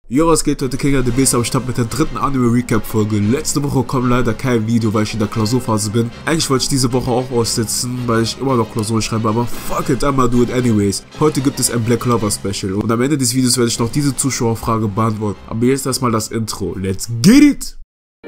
Jo, was geht, heute King of the Beast am Start mit der dritten Anime-Recap-Folge. Letzte Woche kam leider kein Video, weil ich in der Klausurphase bin. Eigentlich wollte ich diese Woche auch aussitzen, weil ich immer noch Klausuren schreibe, aber fuck it, I'ma do it anyways. Heute gibt es ein Black Clover Special und am Ende des Videos werde ich noch diese Zuschauerfrage beantworten. Aber jetzt erstmal das Intro. Let's get it!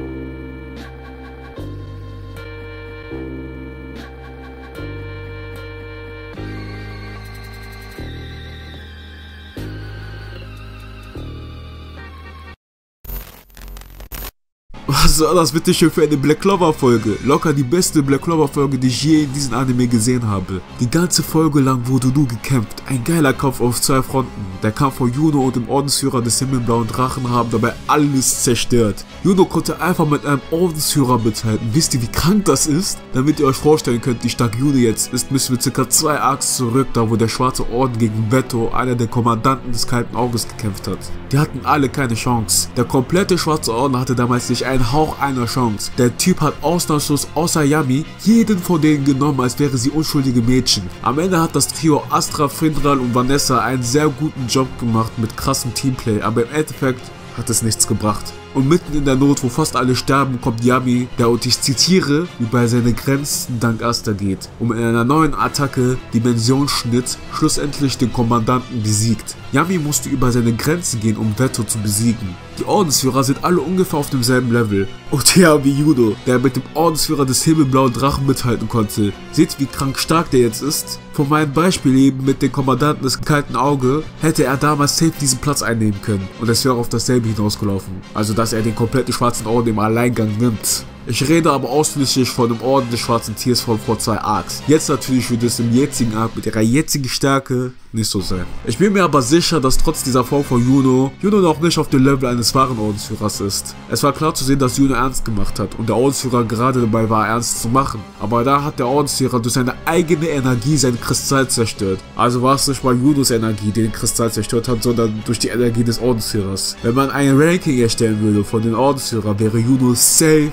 Was soll das bitte schön für eine Black Clover Folge? Locker die beste Black Clover Folge, die ich je in diesem Anime gesehen habe. Die ganze Folge lang wurde nur gekämpft. Ein geiler Kampf auf zwei Fronten. Der Kampf von Yuno und dem Ordensführer des Himmelblauen Drachen haben dabei alles zerstört. Yuno konnte einfach mit einem Ordensführer mithalten. Wisst ihr, wie krank das ist? Damit ihr euch vorstellen könnt, wie stark Yuno jetzt ist, müssen wir ca. 2 Arcs zurück, da wo der Schwarze Orden gegen Vetto, einer der Kommandanten des Kalten Auges, gekämpft hat. Die hatten alle keine Chance. Der komplette Schwarze Orden hatte damals nicht einen Hauch einer Chance. Der Typ hat ausnahmslos außer Yami jeden von denen genommen, als wäre sie unschuldige Mädchen. Am Ende hat das Trio Astra, Findral und Vanessa einen sehr guten Job gemacht mit krassem Teamplay, aber im Endeffekt hat es nichts gebracht. Und mitten in der Not, wo fast alle sterben, kommt Yami, der, und ich zitiere, über seine Grenzen dank Asta geht, um in einer neuen Attacke, Dimensionsschnitt, schlussendlich den Kommandanten besiegt. Yami musste über seine Grenzen gehen, um Vetto zu besiegen. Die Ordensführer sind alle ungefähr auf demselben Level. Und ja, wie Yuno, der mit dem Ordensführer des Himmelblauen Drachen mithalten konnte. Seht, wie krank stark der jetzt ist? Von meinem Beispiel eben mit dem Kommandanten des Kalten Auge hätte er damals safe diesen Platz einnehmen können. Und es wäre auf dasselbe hinausgelaufen. Also, dass er den kompletten Schwarzen Orden im Alleingang nimmt. Ich rede aber ausschließlich von dem Orden des Schwarzen Tiers von vor 2 Arcs. Jetzt natürlich wird es im jetzigen Arc mit ihrer jetzigen Stärke nicht so sein. Ich bin mir aber sicher, dass trotz dieser Form von Yuno noch nicht auf dem Level eines wahren Ordensführers ist. Es war klar zu sehen, dass Yuno ernst gemacht hat und der Ordensführer gerade dabei war, ernst zu machen. Aber da hat der Ordensführer durch seine eigene Energie seinen Kristall zerstört. Also war es nicht mal Yunos Energie, die den Kristall zerstört hat, sondern durch die Energie des Ordensführers. Wenn man ein Ranking erstellen würde von den Ordensführern, wäre Yuno safe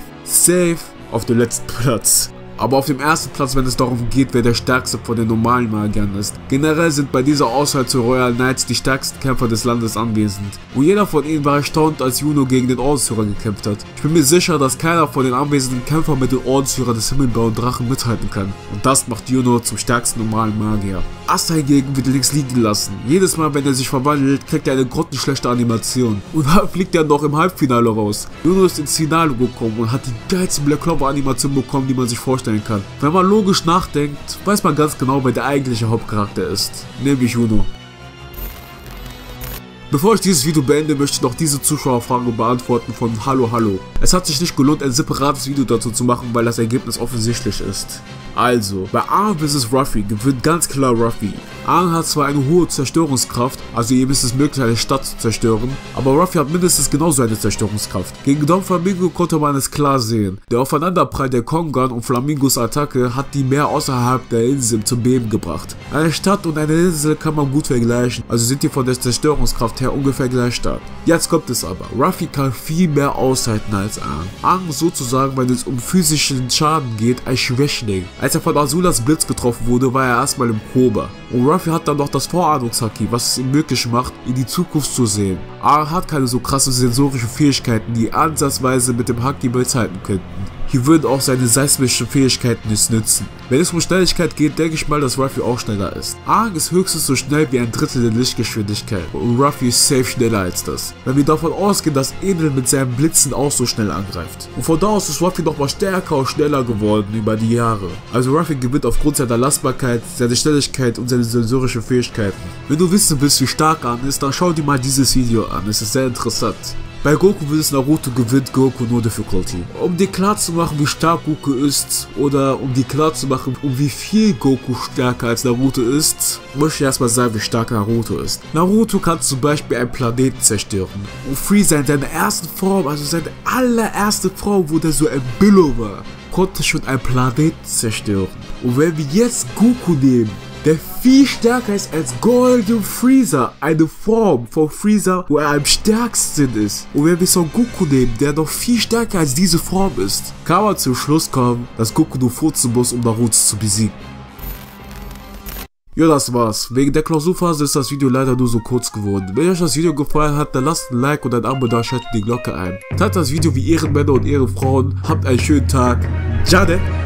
auf dem letzten Platz. Aber auf dem ersten Platz, wenn es darum geht, wer der stärkste von den normalen Magiern ist. Generell sind bei dieser Auswahl zu Royal Knights die stärksten Kämpfer des Landes anwesend. Und jeder von ihnen war erstaunt, als Yuno gegen den Ordensführer gekämpft hat. Ich bin mir sicher, dass keiner von den anwesenden Kämpfern mit dem Ordensführer des Himmelblauen Drachen mithalten kann. Und das macht Yuno zum stärksten normalen Magier. Asta hingegen wird links liegen gelassen. Jedes Mal, wenn er sich verwandelt, kriegt er eine grottenschlechte Animation. Und dann fliegt er noch im Halbfinale raus. Yuno ist ins Finale gekommen und hat die geilste Black Clover Animation bekommen, die man sich vorstellen kann. Wenn man logisch nachdenkt, weiß man ganz genau, wer der eigentliche Hauptcharakter ist, nämlich Yuno. Bevor ich dieses Video beende, möchte ich noch diese Zuschauerfrage beantworten von Hallo Hallo. Es hat sich nicht gelohnt, ein separates Video dazu zu machen, weil das Ergebnis offensichtlich ist. Also, bei Aang vs. Ruffy gewinnt ganz klar Ruffy. Aang hat zwar eine hohe Zerstörungskraft, also ihm ist es möglich, eine Stadt zu zerstören, aber Ruffy hat mindestens genauso eine Zerstörungskraft. Gegen Don Flamingo konnte man es klar sehen. Der Aufeinanderprall der Kongan und Flamingos Attacke hat die Meer außerhalb der Insel zum Beben gebracht. Eine Stadt und eine Insel kann man gut vergleichen, also sind die von der Zerstörungskraft her ungefähr gleich stark. Jetzt kommt es aber. Ruffy kann viel mehr aushalten als Aang. Aang ist sozusagen, wenn es um physischen Schaden geht, ein Schwächling. Als er von Azulas Blitz getroffen wurde, war er erstmal im Koma. Und Ruffy hat dann noch das Vorahnungshaki, was es ihm möglich macht, in die Zukunft zu sehen. Aang hat keine so krasse sensorische Fähigkeiten, die ansatzweise mit dem Haki mithalten könnten. Hier würden auch seine seismischen Fähigkeiten nicht nützen. Wenn es um Schnelligkeit geht, denke ich mal, dass Ruffy auch schneller ist. Aang ist höchstens so schnell wie ein Drittel der Lichtgeschwindigkeit und Ruffy ist safe schneller als das. Wenn wir davon ausgehen, dass Enel mit seinen Blitzen auch so schnell angreift. Und von da aus ist Ruffy nochmal stärker und schneller geworden über die Jahre. Also Ruffy gewinnt aufgrund seiner Lastbarkeit, seiner Schnelligkeit und seiner sensorischen Fähigkeiten. Wenn du wissen willst, wie stark Aang ist, dann schau dir mal dieses Video an, es ist sehr interessant. Bei Goku vs. Naruto gewinnt Goku nur Difficulty. Um dir klar zu machen, wie stark Goku ist, oder um dir klar zu machen, um wie viel Goku stärker als Naruto ist, muss ich erstmal sagen, wie stark Naruto ist. Naruto kann zum Beispiel einen Planeten zerstören. Und Freezer in seiner ersten Form, also seine allererste Form, wo der so ein Billo war, konnte schon einen Planeten zerstören. Und wenn wir jetzt Goku nehmen, der viel stärker ist als Golden Freezer, eine Form von Freezer, wo er am stärksten ist. Und wenn wir Son Goku nehmen, der noch viel stärker als diese Form ist, kann man zum Schluss kommen, dass Goku nur furzen muss, um Naruto zu besiegen. Ja, das war's. Wegen der Klausurphase ist das Video leider nur so kurz geworden. Wenn euch das Video gefallen hat, dann lasst ein Like und ein Abo da, schaltet die Glocke ein. Teilt das Video wie Ehrenmänner und Ehrenfrauen. Habt einen schönen Tag. Jade!